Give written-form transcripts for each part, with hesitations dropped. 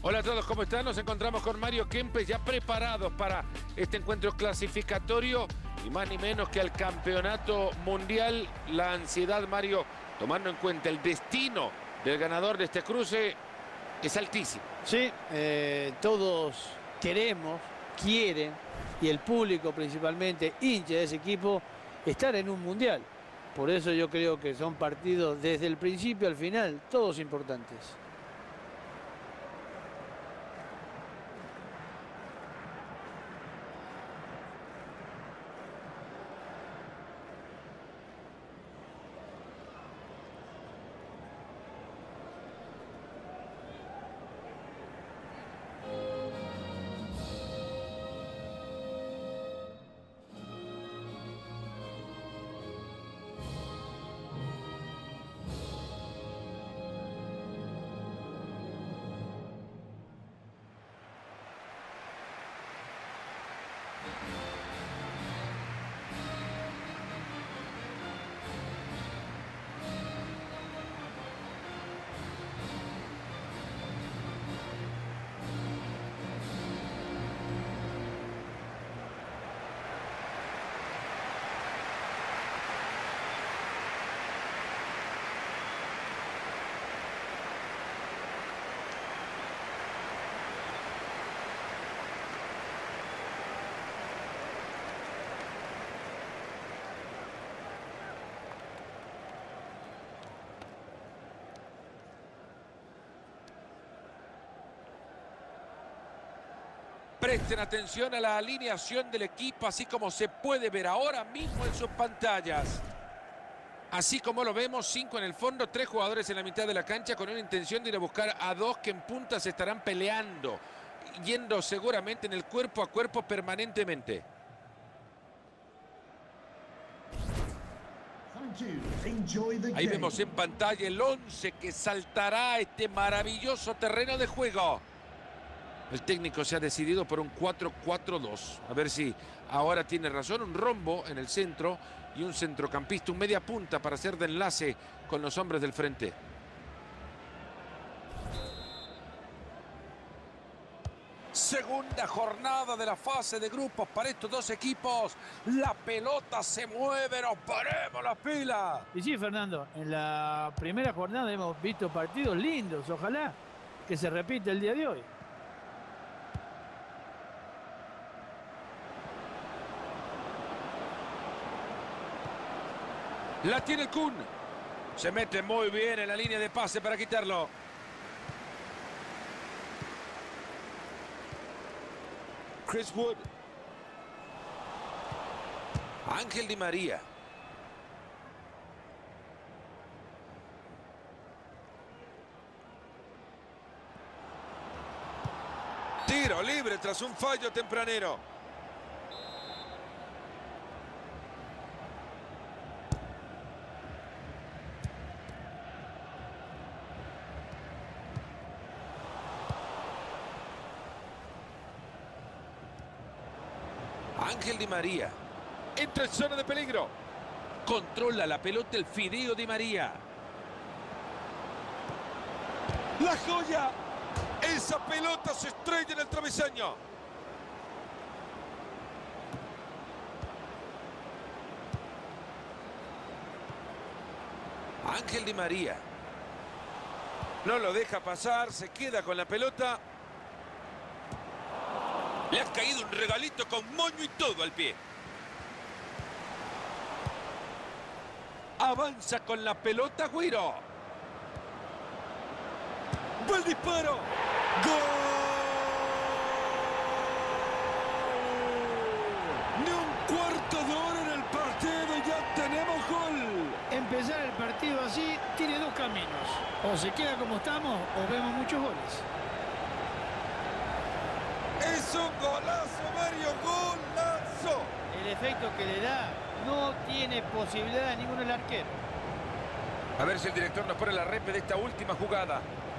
Hola a todos, ¿cómo están? Nos encontramos con Mario Kempes ya preparados para este encuentro clasificatorio y más ni menos que al campeonato mundial. La ansiedad, Mario, tomando en cuenta el destino del ganador de este cruce, es altísimo. Sí, todos queremos, quieren, y el público principalmente, hincha de ese equipo, estar en un mundial. Por eso yo creo que son partidos desde el principio al final, todos importantes. Presten atención a la alineación del equipo, así como se puede ver ahora mismo en sus pantallas. Así como lo vemos, 5 en el fondo, 3 jugadores en la mitad de la cancha con una intención de ir a buscar a 2 que en punta se estarán peleando, yendo seguramente en el cuerpo a cuerpo permanentemente. Ahí vemos en pantalla el 11 que saltará a este maravilloso terreno de juego. El técnico se ha decidido por un 4-4-2. A ver si ahora tiene razón. Un rombo en el centro y un centrocampista, un media punta para hacer de enlace con los hombres del frente. Segunda jornada de la fase de grupos para estos dos equipos. La pelota se mueve, nos ponemos las pilas. Y sí, Fernando, en la primera jornada hemos visto partidos lindos. Ojalá que se repita el día de hoy. La tiene el Kun. Se mete muy bien en la línea de pase para quitarlo. Chris Wood. Ángel Di María. Tiro libre tras un fallo tempranero. Ángel Di María. Entra en zona de peligro. Controla la pelota el Fideo Di María. ¡La joya! Esa pelota se estrella en el travesaño. Ángel Di María. No lo deja pasar, se queda con la pelota. Le ha caído un regalito con moño y todo al pie. Avanza con la pelota, Guiro. ¡Buen disparo! ¡Gol! Ni un cuarto de hora en el partido y ya tenemos gol. Empezar el partido así tiene dos caminos. O se queda como estamos o vemos muchos goles. ¡Es un golazo, Mario! ¡Golazo! El efecto que le da no tiene posibilidad de ninguno el arquero. A ver si el director nos pone la repe de esta última jugada.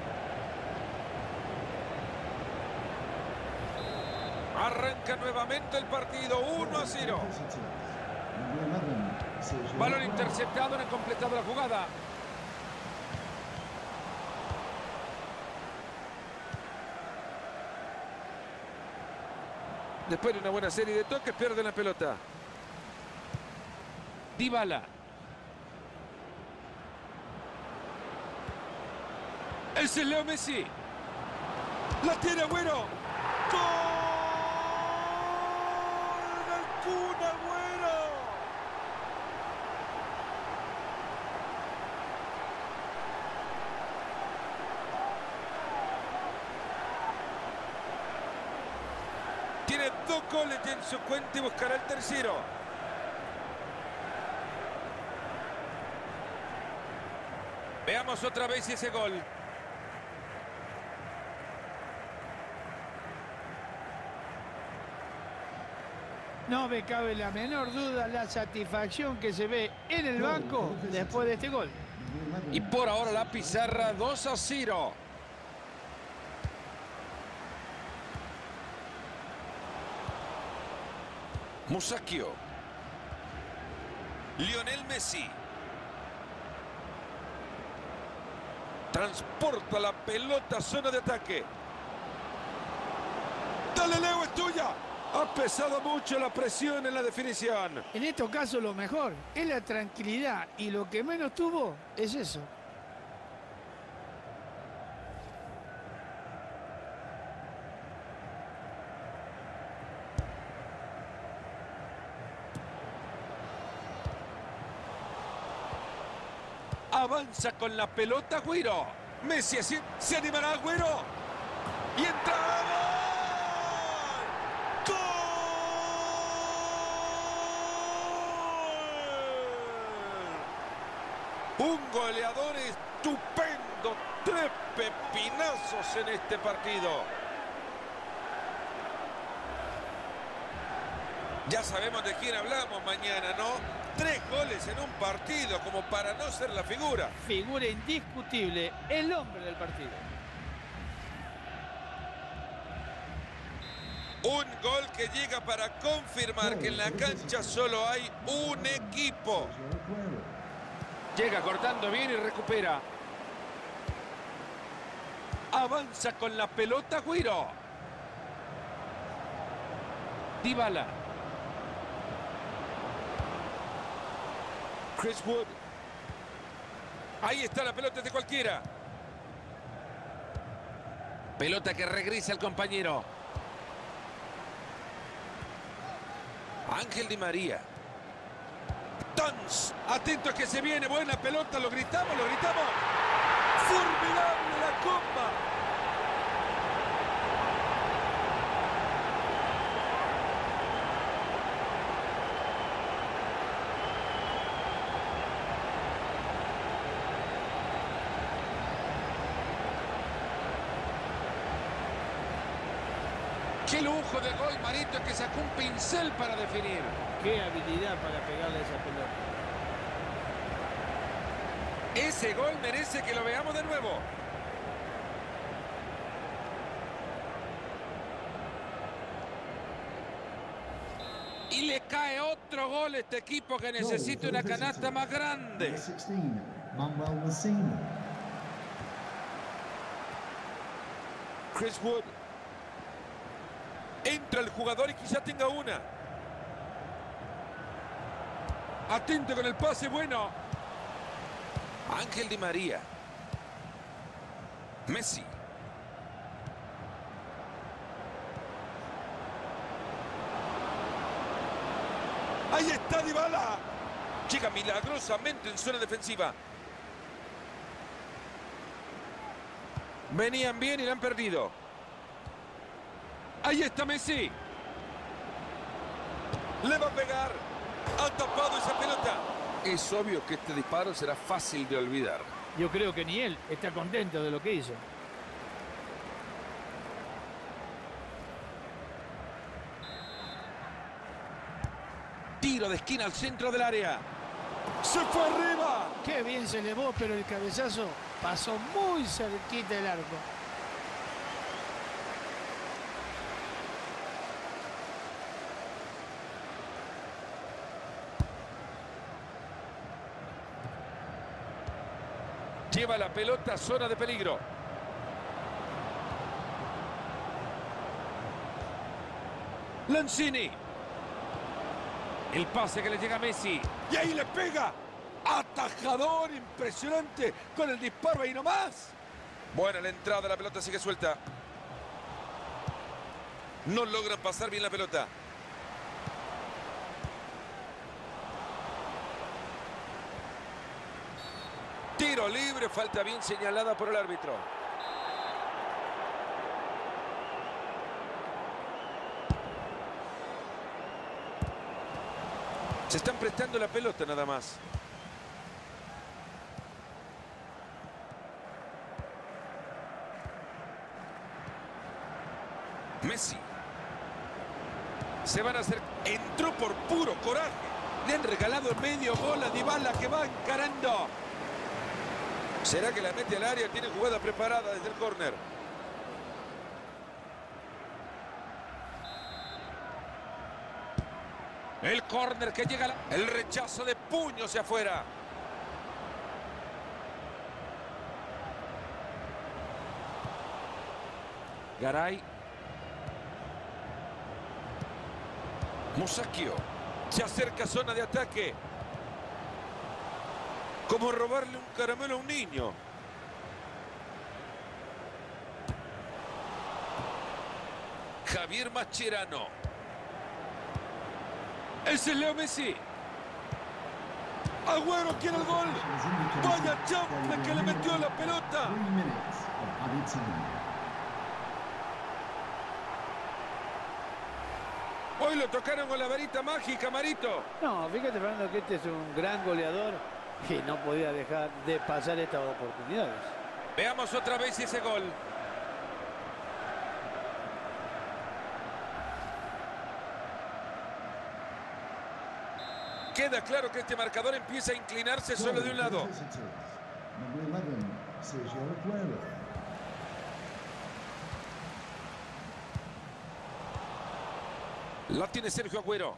Arranca nuevamente el partido, 1-0. Balón interceptado, no ha completado la jugada. Después de una buena serie de toques, pierden la pelota. Dybala. Ese es Leo Messi. La tiene Agüero. ¡Gol! ¡El Kun Agüero! Tiene 2 goles en su cuenta y buscará el tercero. Veamos otra vez ese gol. No me cabe la menor duda la satisfacción que se ve en el banco después de este gol. Y por ahora la pizarra 2-0. Musacchio. Lionel Messi. Transporta la pelota a zona de ataque. Dale, Leo, es tuya. Ha pesado mucho la presión en la definición. En estos casos lo mejor es la tranquilidad y lo que menos tuvo es eso. Avanza con la pelota Agüero. Messi se animará Agüero. Y entra. ¡Gol! ¡Gol! Un goleador estupendo. 3 pepinazos en este partido. Ya sabemos de quién hablamos mañana, ¿no? 3 goles en un partido, como para no ser la figura. Figura indiscutible, el hombre del partido. Un gol que llega para confirmar que en la cancha solo hay un equipo. Llega cortando bien y recupera. Avanza con la pelota Agüero. Dybala. Chris Wood. Ahí está la pelota de cualquiera. Pelota que regresa al compañero. Ángel Di María. Tons. Atento a que se viene. Buena pelota. Lo gritamos, lo gritamos. Formidable la comba. Qué lujo de gol, Marito, que sacó un pincel para definir. Qué habilidad para pegarle a esa pelota. Ese gol merece que lo veamos de nuevo. Y le cae otro gol a este equipo que necesita una canasta más grande. Chris Wood. Entra el jugador y quizá tenga una. Atento con el pase bueno. Ángel Di María. Messi. Ahí está Dybala. Llega milagrosamente en zona defensiva. Venían bien y la han perdido. Ahí está Messi. Le va a pegar. Ha tapado esa pelota. Es obvio que este disparo será fácil de olvidar. Yo creo que ni él está contento de lo que hizo. Tiro de esquina al centro del área. ¡Se fue arriba! Qué bien se elevó, pero el cabezazo pasó muy cerquita del arco. Lleva la pelota a zona de peligro. Lanzini. El pase que le llega a Messi. Y ahí le pega. Atajador impresionante con el disparo ahí nomás. Buena la entrada, la pelota sigue suelta. No logran pasar bien la pelota. Tiro libre, falta bien señalada por el árbitro. Se están prestando la pelota nada más. Messi. Se van a hacer. Entró por puro coraje. Le han regalado el medio gol a Dybala que va encarando. ¿Será que la mete al área? Tiene jugada preparada desde el córner. El córner que llega. El rechazo de puño hacia afuera. Garay. Musacchio. Se acerca a zona de ataque. Como robarle un caramelo a un niño. Javier Mascherano. Ese es Leo Messi. Agüero quiere el gol. Vaya champa que le metió la pelota. Hoy lo tocaron con la varita mágica, Marito. No, fíjate, Fernando, que este es un gran goleador y no podía dejar de pasar estas oportunidades. Veamos otra vez ese gol. Queda claro que este marcador empieza a inclinarse solo de un lado. La tiene Sergio Agüero.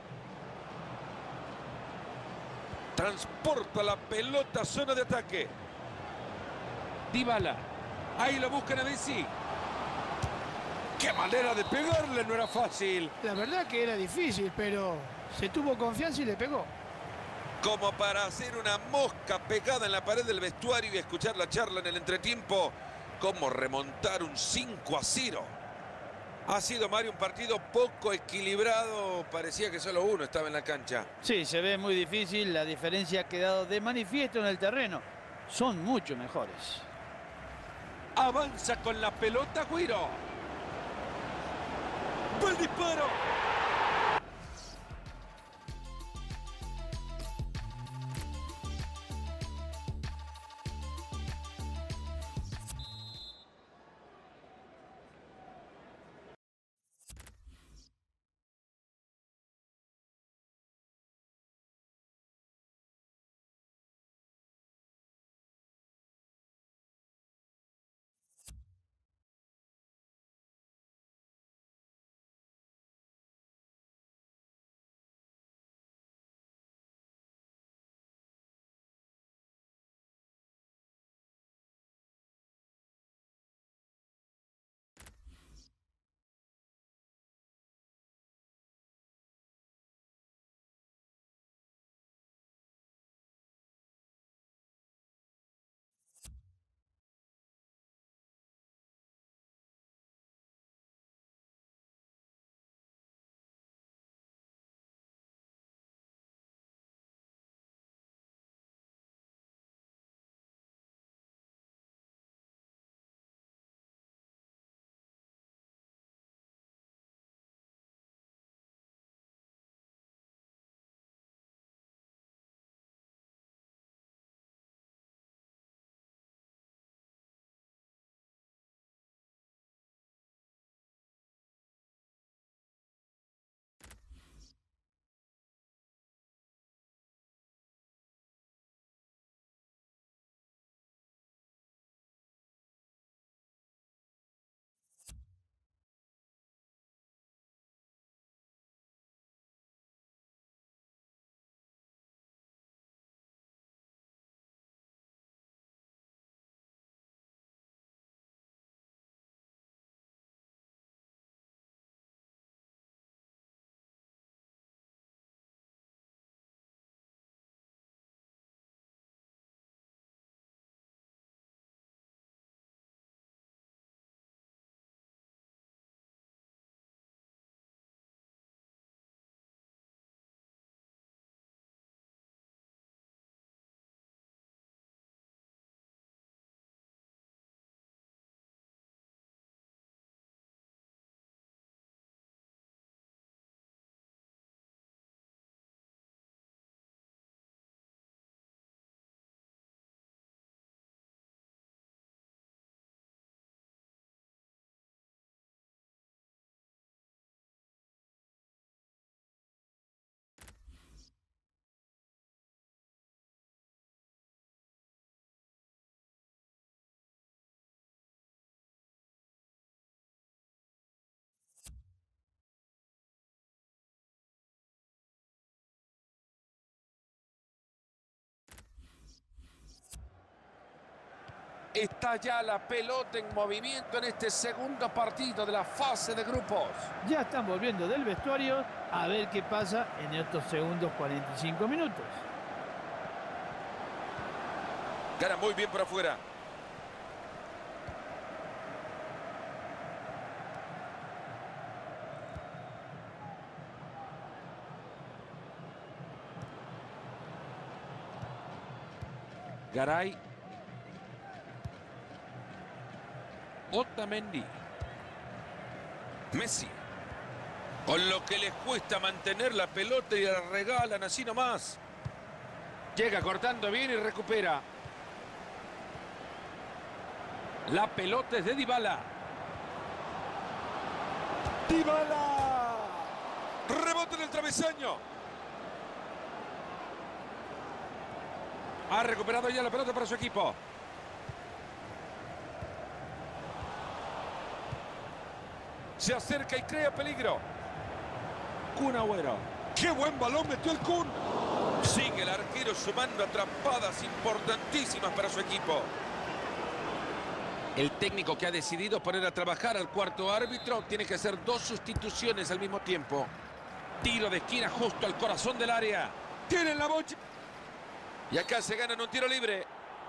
Transporta la pelota a zona de ataque. Dybala. Ahí lo buscan a Messi. ¡Qué manera de pegarle! No era fácil. La verdad que era difícil, pero se tuvo confianza y le pegó. Como para hacer una mosca pegada en la pared del vestuario y escuchar la charla en el entretiempo. Cómo remontar un 5-0. Ha sido, Mario, un partido poco equilibrado. Parecía que solo uno estaba en la cancha. Sí, se ve muy difícil. La diferencia ha quedado de manifiesto en el terreno. Son mucho mejores. Avanza con la pelota Agüero. ¡Buen disparo! Está ya la pelota en movimiento en este segundo partido de la fase de grupos. Ya están volviendo del vestuario a ver qué pasa en estos segundos 45 minutos. Gana muy bien por afuera. Garay. Otamendi. Messi. Con lo que les cuesta mantener la pelota y la regalan así nomás. Llega cortando bien y recupera. La pelota es de Dybala. ¡Dybala! Rebote en el travesaño. Ha recuperado ya la pelota para su equipo. Se acerca y crea peligro. Kun Agüero. ¡Qué buen balón metió el Kun! Sigue el arquero sumando atrapadas importantísimas para su equipo. El técnico que ha decidido poner a trabajar al cuarto árbitro tiene que hacer 2 sustituciones al mismo tiempo. Tiro de esquina justo al corazón del área. Tienen la bocha. Y acá se ganan un tiro libre.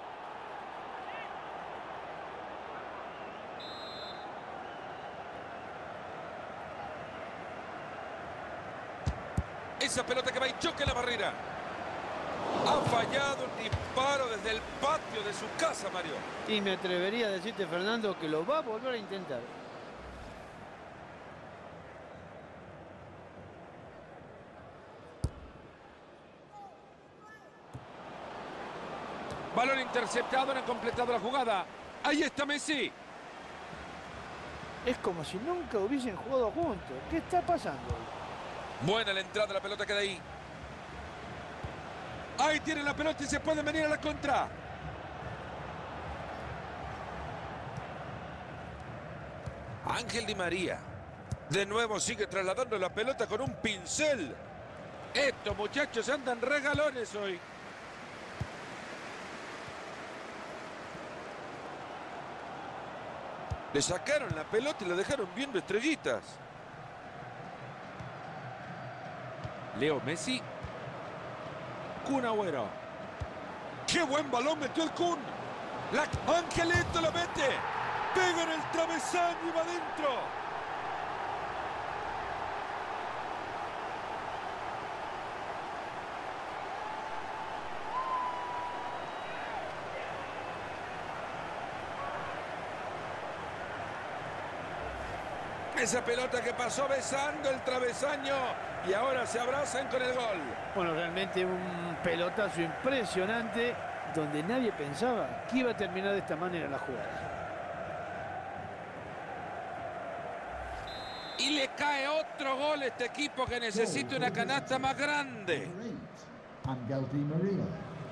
Esa pelota que va y choca en la barrera. Ha fallado un disparo desde el patio de su casa, Mario. Y me atrevería a decirte, Fernando, que lo va a volver a intentar. Balón interceptado, no han completado la jugada. Ahí está Messi. Es como si nunca hubiesen jugado juntos. ¿Qué está pasando? Buena la entrada, la pelota queda ahí. Ahí tienen la pelota y se pueden venir a la contra. Ángel Di María. De nuevo sigue trasladando la pelota con un pincel. Estos muchachos andan regalones hoy. Le sacaron la pelota y la dejaron viendo estrellitas. Leo Messi. Kun Agüero. ¡Qué buen balón metió el Kun! Angelito la mete. Pega en el travesaño y va adentro. Esa pelota que pasó besando el travesaño y ahora se abrazan con el gol. Bueno, realmente un pelotazo impresionante donde nadie pensaba que iba a terminar de esta manera la jugada. Y le cae otro gol a este equipo que necesita una canasta más grande. Ángel Di María.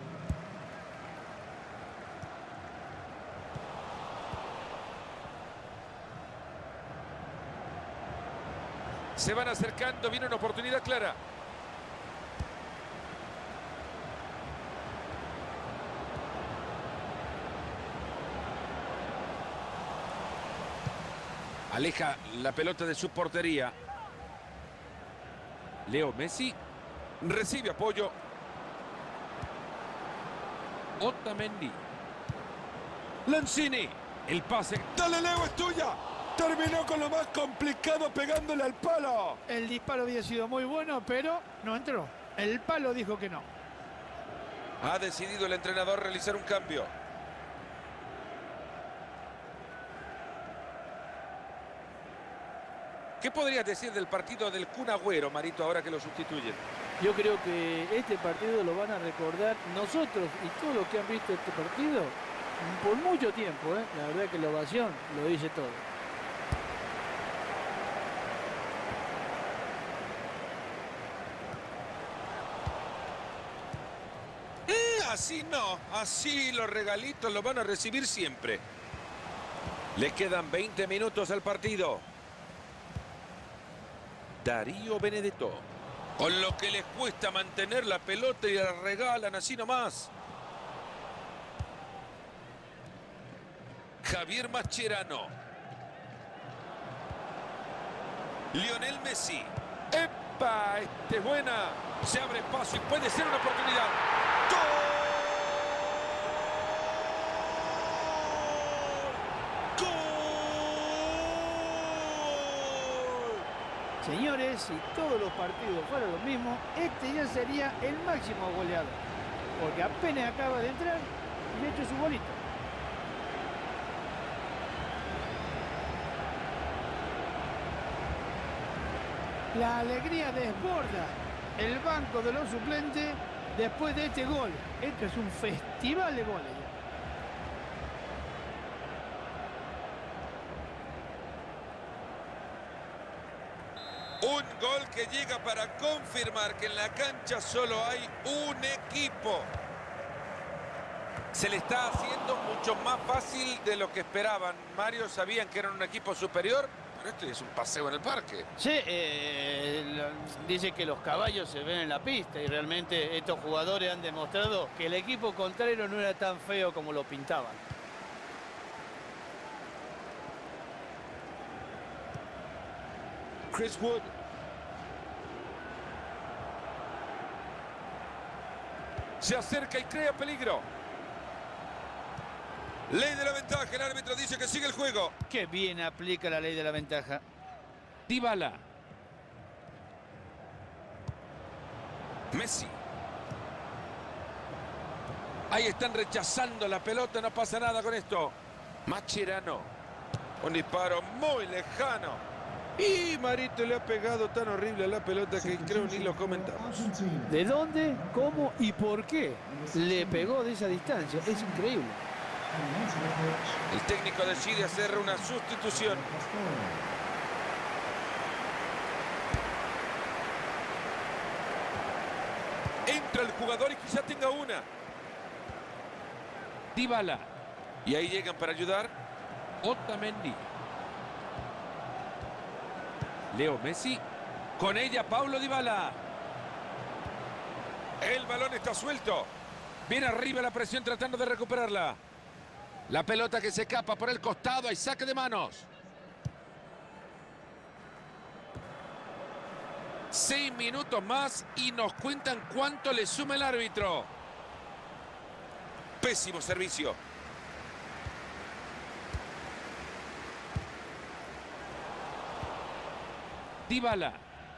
Se van acercando, viene una oportunidad clara. Aleja la pelota de su portería. Leo Messi recibe apoyo. Otamendi. Lanzini. El pase. Dale, Leo, es tuya. Terminó con lo más complicado pegándole al palo. El disparo había sido muy bueno, pero no entró. El palo dijo que no. Ha decidido el entrenador realizar un cambio. ¿Qué podrías decir del partido del Kun Agüero, Marito, ahora que lo sustituyen? Yo creo que este partido lo van a recordar nosotros y todos los que han visto este partido por mucho tiempo, ¿eh? La verdad que la ovación lo dice todo. Así no, así los regalitos los van a recibir siempre. Le quedan 20 minutos al partido. Darío Benedetto. Con lo que les cuesta mantener la pelota y la regalan así nomás. Javier Mascherano. Lionel Messi. ¡Epa! Esta es buena. Se abre espacio y puede ser una oportunidad. ¡Gol! ¡Gol! Señores, si todos los partidos fueran lo mismo, este ya sería el máximo goleador. Porque apenas acaba de entrar y ha hecho su golito. La alegría desborda el banco de los suplentes después de este gol. Esto es un festival de goles. Un gol que llega para confirmar que en la cancha solo hay un equipo. Se le está haciendo mucho más fácil de lo que esperaban. Mario, sabían que eran un equipo superior, pero esto es un paseo en el parque. Sí, dice que los caballos se ven en la pista y realmente estos jugadores han demostrado que el equipo contrario no era tan feo como lo pintaban. Chris Wood. Se acerca y crea peligro. Ley de la ventaja. El árbitro dice que sigue el juego. Qué bien aplica la ley de la ventaja. Dybala. Messi. Ahí están rechazando la pelota. No pasa nada con esto. Mascherano. Un disparo muy lejano. Y Marito le ha pegado tan horrible a la pelota que creo ni lo comentamos. Argentina. ¿De dónde, cómo y por qué le pegó de esa distancia? Es increíble. El técnico decide hacer una sustitución. Entra el jugador y quizá tenga una. Dybala. Y ahí llegan para ayudar. Otamendi. Leo Messi. Con ella Paulo Dybala. El balón está suelto. Viene arriba la presión tratando de recuperarla. La pelota que se escapa por el costado. Hay saque de manos. 6 minutos más y nos cuentan cuánto le suma el árbitro. Pésimo servicio. Dybala.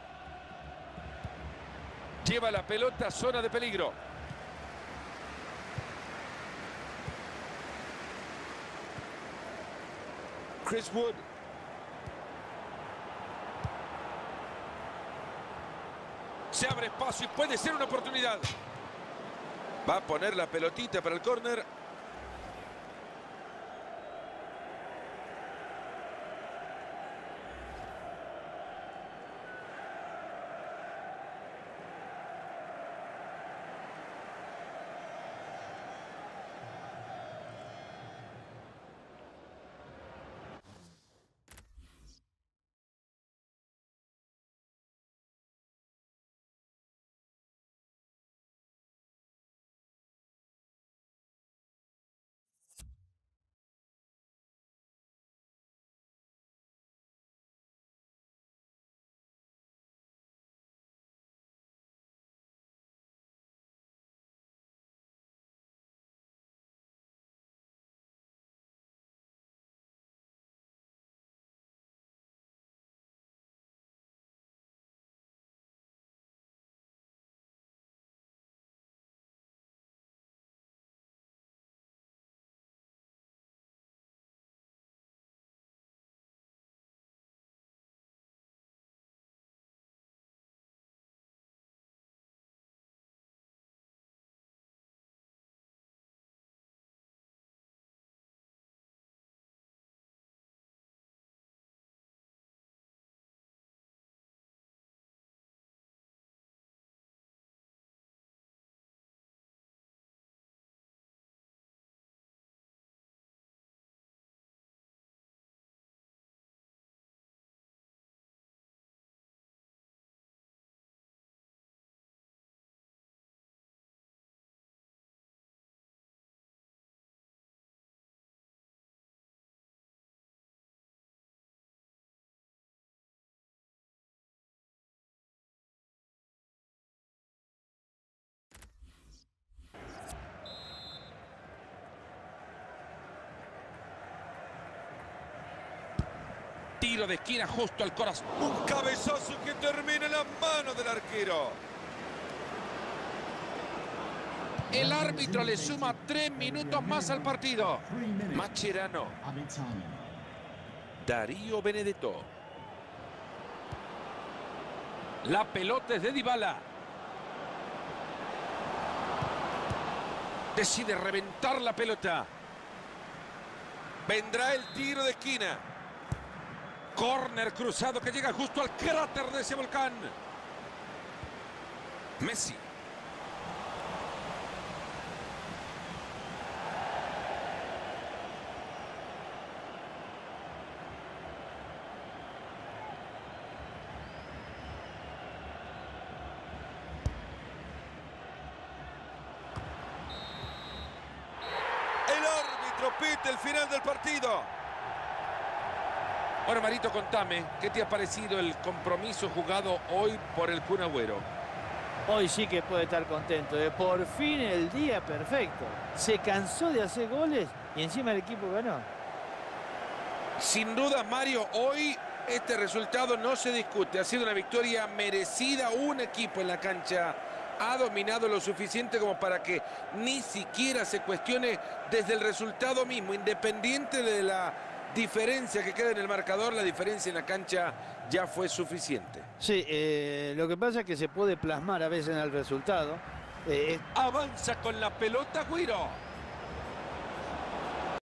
Lleva la pelota a zona de peligro. Chris Wood. Se abre espacio y puede ser una oportunidad. Va a poner la pelotita para el córner. Tiro de esquina justo al corazón. Un cabezazo que termina en las manos del arquero. El árbitro le suma 3 minutos más al partido. 3 minutes. Mascherano. Added time. Darío Benedetto. La pelota es de Dybala. Decide reventar la pelota. Vendrá el tiro de esquina. Córner cruzado que llega justo al cráter de ese volcán. Messi. El árbitro pita el final del partido. Bueno, Marito, contame, ¿qué te ha parecido el compromiso jugado hoy por el Kun Agüero? Hoy sí que puede estar contento. Por fin el día perfecto. Se cansó de hacer goles y encima el equipo ganó. Sin duda, Mario, hoy este resultado no se discute. Ha sido una victoria merecida. Un equipo en la cancha ha dominado lo suficiente como para que ni siquiera se cuestione desde el resultado mismo. Independiente de la diferencia que queda en el marcador, la diferencia en la cancha ya fue suficiente. Sí, lo que pasa es que se puede plasmar a veces en el resultado. Avanza con la pelota Agüero.